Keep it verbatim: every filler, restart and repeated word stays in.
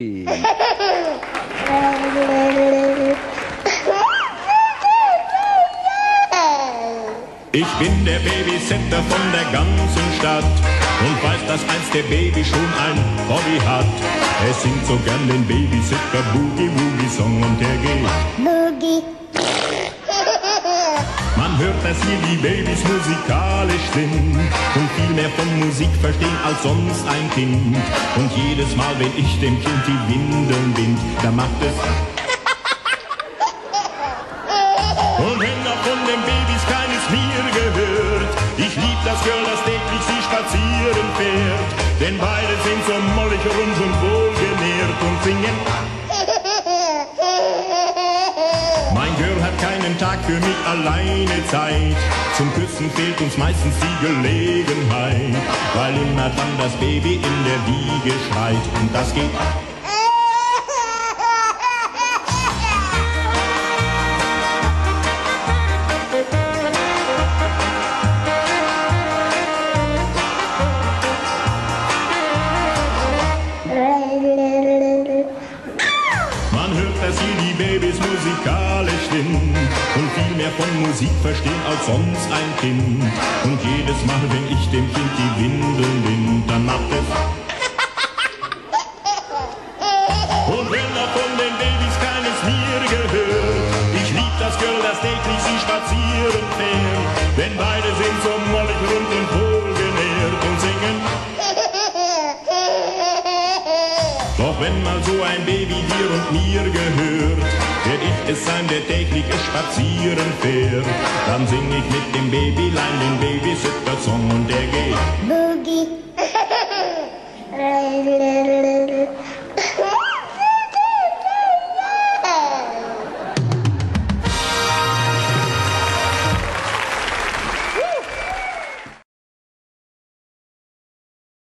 Ich bin der Babysitter von der ganzen Stadt und weiß, dass einst der Baby schon ein Hobby hat. Er singt so gern den Babysitter Boogie Woogie Song und der geht Boogie. Man hört, dass hier die Babys musikalisch sind und viel mehr von Musik verstehen als sonst ein Kind. Und jedes Mal, wenn ich dem Kind die Windeln bind, da macht es und wenn noch von den Babys keines mir gehört, ich lieb das Girl, das täglich sie spazieren fährt, denn beide sind so mollig rund und wohlgenährt und singen. Mein Girl hat keinen Tag für mich alleine Zeit, zum Küssen fehlt uns meistens die Gelegenheit, weil immer dann das Baby in der Wiege schreit und das geht. Man hört, dass hier die Babys musikalisch sind und viel mehr von Musik verstehen als sonst ein Kind. Und jedes Mal, wenn ich dem Kind die Windeln bind, dann macht es und wenn noch von den Babys keines mir gehört, ich lieb das Girl, das täglich sie spazieren fährt, denn beide sind so mollig rund und wohlgenährt und singen. Doch wenn mal so ein Baby dir und mir gehört, werd ich es sein, der täglich es spazieren fährt. Dann sing ich mit dem Babylein den Babysitter-Song und der geht Boogie.